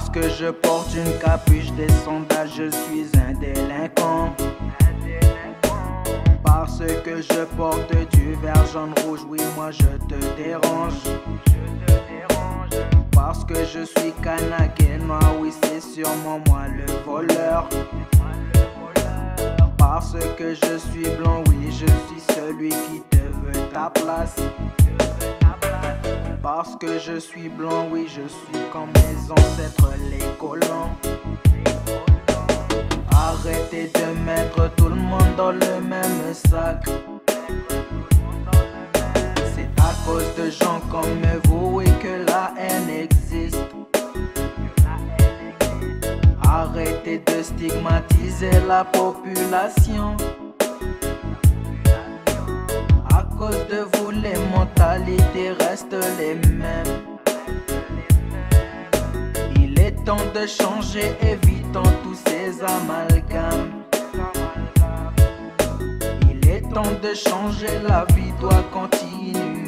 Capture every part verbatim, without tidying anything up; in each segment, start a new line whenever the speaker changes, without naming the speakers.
Parce que je porte une capuche des sondages, je suis un délinquant. Parce que je porte du vert, jaune, rouge, oui moi je te dérange. Parce que je suis kanak et noir, oui c'est sûrement moi le voleur. Parce que je suis blanc, oui je suis celui qui te veut ta place. Parce que je suis blanc, oui je suis comme mes ancêtres les colons. Arrêtez de mettre tout le monde dans le même sac. C'est à cause de gens comme vous, oui, que la haine existe. Arrêtez de stigmatiser la population. À cause de vous, les mentalités restent les mêmes. Il est temps de changer, évitons tous ces amalgames. Il est temps de changer, la vie doit continuer.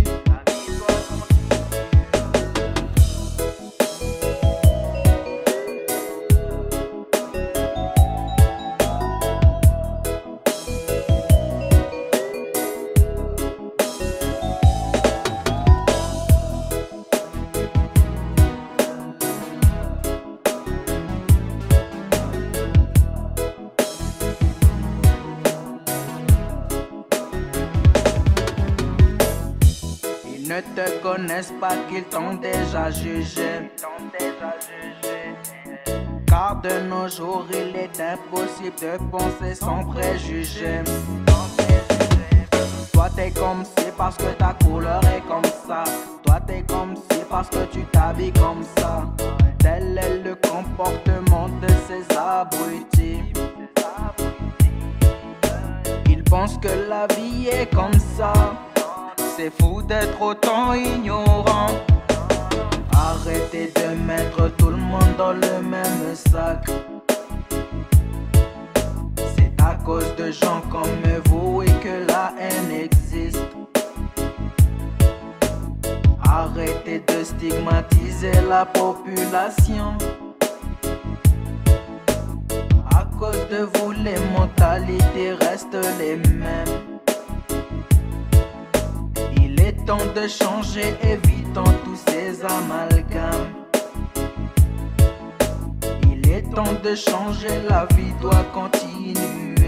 Ne te connaissent pas qu'ils t'ont déjà jugé. Car de nos jours il est impossible de penser sans préjugés. Toi t'es comme si parce que ta couleur est comme ça. Toi t'es comme si parce que tu t'habilles comme ça. Tel est le comportement de ces abrutis. Ils pensent que la vie est comme ça. C'est fou d'être autant ignorant. Arrêtez de mettre tout le monde dans le même sac. C'est à cause de gens comme vous et que la haine existe. Arrêtez de stigmatiser la population. À cause de vous, les mentalités restent les mêmes. Il est temps de changer, évitons tous ces amalgames. Il est temps de changer, la vie doit continuer.